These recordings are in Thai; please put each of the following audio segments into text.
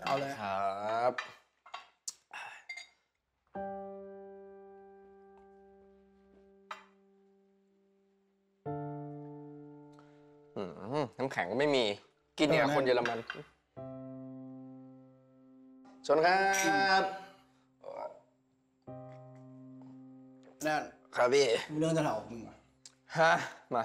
เอาเลยครับน้ำแข็งก็ไม่มีกินเนี่ยคนเยอรมันชนครับนั่นครับพี่มีเรื่องจะถามมึงฮะมา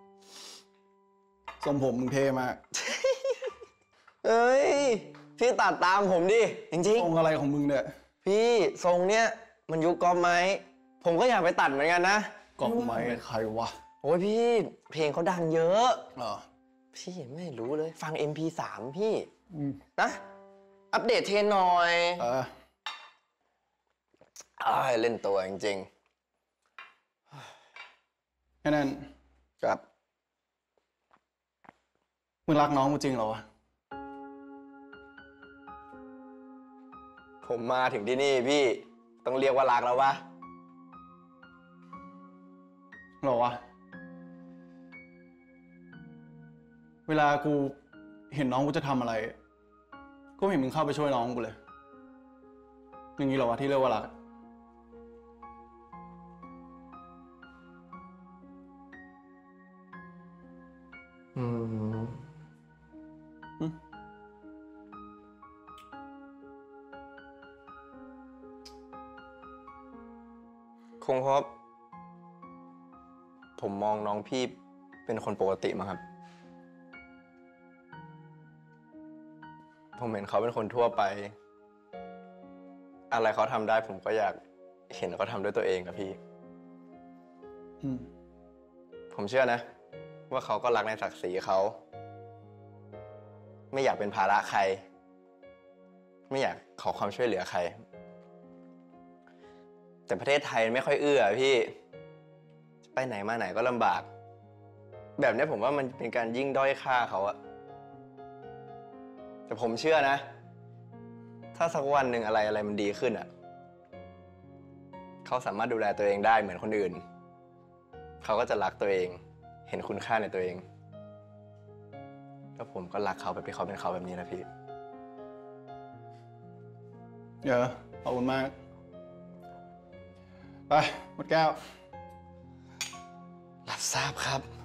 ทรงผมมึงเท่มากเอ้ยพี่ตัดตามผมดิจริงๆทรงอะไรของมึงเนี่ยพี่ทรงเนี้ยมันยุคก๊อปไหมผมก็อยากไปตัดเหมือนกันนะก๊อปไหมใครวะโอ้ยพี่เพลงเขาดังเยอะเหรอพี่ไม่รู้เลยฟัง MP3 พี่นะอัปเดตเทรนหน่อยเล่นตัวจริงๆแค่นั้นครับมึงรักน้องกูจริงเหรอวะผมมาถึงที่นี่พี่ต้องเรียกว่ารักแล้ววะเหรอวะเวลากูเห็นน้องกูจะทำอะไรก็เห็นมึงเข้าไปช่วยน้องกูเลยอย่างนี้เหรอวะที่เรียกว่ารักคงเพราะผมมองน้องพี่เป็นคนปกติมั้งครับผมเห็นเขาเป็นคนทั่วไปอะไรเขาทำได้ผมก็อยากเห็นเขาทำด้วยตัวเองครับพี่ผมเชื่อนะว่าเขาก็รักในศักดิ์ศรีเขาไม่อยากเป็นภาระใครไม่อยากขอความช่วยเหลือใครแต่ประเทศไทยไม่ค่อยเอื้อพี่ไปไหนมาไหนก็ลำบากแบบนี้ผมว่ามันเป็นการยิ่งด้อยค่าเขาอะแต่ผมเชื่อนะถ้าสักวันหนึ่งอะไรมันดีขึ้นอะเขาสามารถดูแลตัวเองได้เหมือนคนอื่นเขาก็จะรักตัวเองเห็นคุณค่าในตัวเองแล้วผมก็รักเขาแบบที่เขาเป็นเขาแบบนี้นะพี่ขอบคุณมากไปหมดแก้วรับทราบครับ